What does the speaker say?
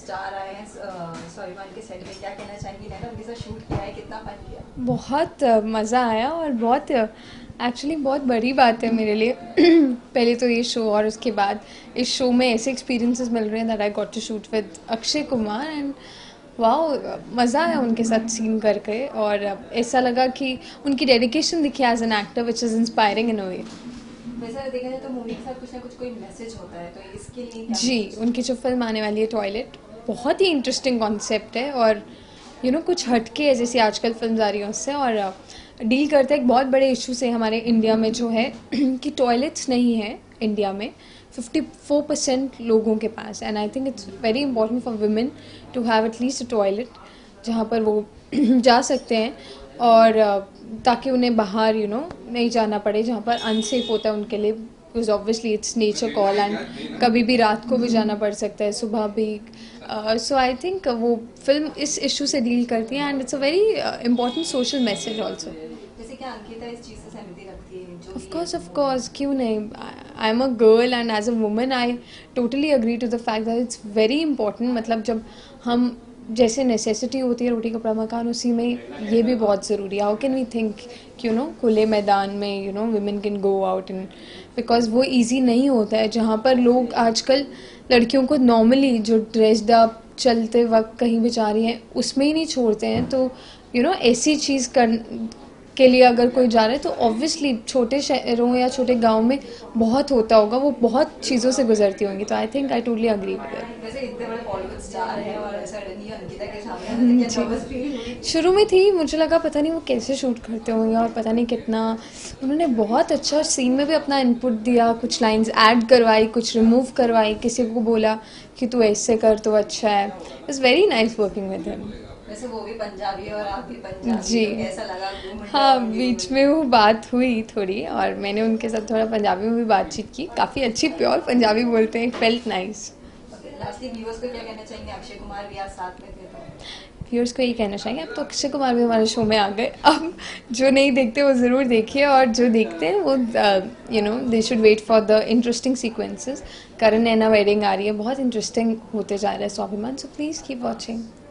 Star आए हैं स्वाभिमान के सेट में, क्या कहना चाहेंगी नैना? उनके साथ शूट किया है, कितना फन किया? बहुत मज़ा आया और बहुत एक्चुअली बहुत बड़ी बात है मेरे लिए पहले तो ये शो और उसके बाद इस शो में ऐसे एक्सपीरियंसेस मिल रहे हैं that I got to shoot with Akshay Kumar and wow, मज़ा आया उनके साथ सीन करके और ऐसा लगा कि उनकी डेडिकेशन दिखी as an actor which is inspiring in a way. वैसे देखा जाए तो मूवी के साथ कुछ ना कुछ कोई मैसेज होता है, तो इसके लिए क्या जी, उनकी जो फिल्म आने वाली है टॉयलेट, बहुत ही इंटरेस्टिंग कॉन्सेप्ट है और कुछ हटके है जैसे आजकल फिल्म आ रही है उससे और डील करते हैं एक बहुत बड़े इशू से हमारे इंडिया में जो है कि टॉयलेट्स नहीं है इंडिया में 54% लोगों के पास and I think it's very important for women to have at least a toilet जहाँ पर वो जा सकते हैं और ताकि उन्हें बाहर नहीं जाना पड़े जहाँ पर अनसेफ होता है उनके लिए because obviously it's nature call and कभी भी रात को भी जाना पड़ सकता है सुबह भी। सो आई थिंक वो फिल्म इस इशू से डील करती है and it's a very important social message also. जैसे क्या अंकिता इस चीज़ से सहमति रखती है जो ऑफ कोर्स क्यों नहीं, I am a girl and as a woman I totally agree to the fact that it's very important. मतलब जब हम जैसे नेसेसिटी होती है रोटी कपड़ा मकान उसी में ये भी बहुत ज़रूरी है। हाउ कैन वी थिंक खुले मैदान में women can go out and because वो इजी नहीं होता है जहाँ पर लोग आजकल लड़कियों को नॉर्मली जो ड्रेस्ड अप चलते वक्त कहीं भी जा रही हैं उसमें ही नहीं छोड़ते हैं। तो ऐसी चीज़ कर के लिए अगर कोई जा रहा है तो ऑब्वियसली छोटे शहरों या छोटे गांव में बहुत होता होगा, वो बहुत चीज़ों से गुजरती होंगी। तो I think I totally agree with it. वैसे इतने बड़े बॉलीवुड स्टार हैं और सडनली अंकिता के सामने क्या नर्वस फील हुई? शुरू में थी, मुझे लगा पता नहीं वो कैसे शूट करते होंगे और पता नहीं कितना उन्होंने बहुत अच्छा सीन में भी अपना इनपुट दिया, कुछ लाइंस ऐड करवाई, कुछ रिमूव करवाई, किसी को बोला कि तू ऐसे कर तो अच्छा है। It's very nice working with him. वैसे वो भी पंजाबी है और आप भी पंजाबी, जी तो कैसा लगा हाँ, बीच में वो बात हुई थोड़ी और मैंने उनके साथ थोड़ा पंजाबी में भी बातचीत की, काफ़ी अच्छी प्योर पंजाबी बोलते हैं, फेल्ट नाइस। लास्टली व्यूअर्स को क्या कहना चाहेंगे? अक्षय कुमार भी आज साथ में थे तो व्यूअर्स को यही कहना चाहेंगे अब तो अक्षय कुमार भी हमारे शो में आ गए, अब जो नहीं देखते वो ज़रूर देखिए और जो देखते हैं वो they should wait for the interesting sequences. Karan Naina wedding आ रही है, बहुत इंटरेस्टिंग होते जा रहा है स्वाभिमान, सो प्लीज़ कीप वॉचिंग।